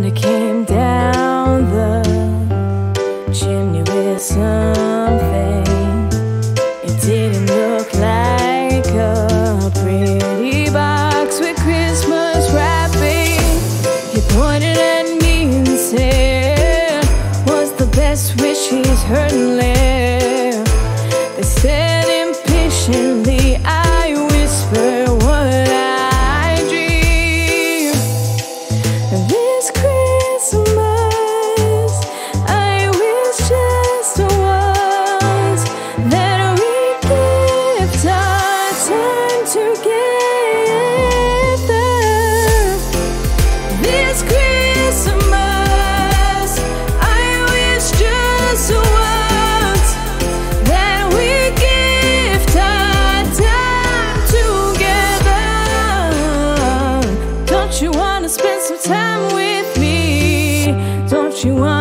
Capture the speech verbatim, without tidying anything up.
it came down the chimney with something. It didn't look like a pretty box with Christmas wrapping. He pointed at me and said, "What's the best wish he's heard and lived?" They said impatiently, I whispered what I dream. This Christmas, I wish just once that we gift our time together. This Christmas, I wish just once that we gift our time together. Don't you wanna spend some time with me? Don't you wanna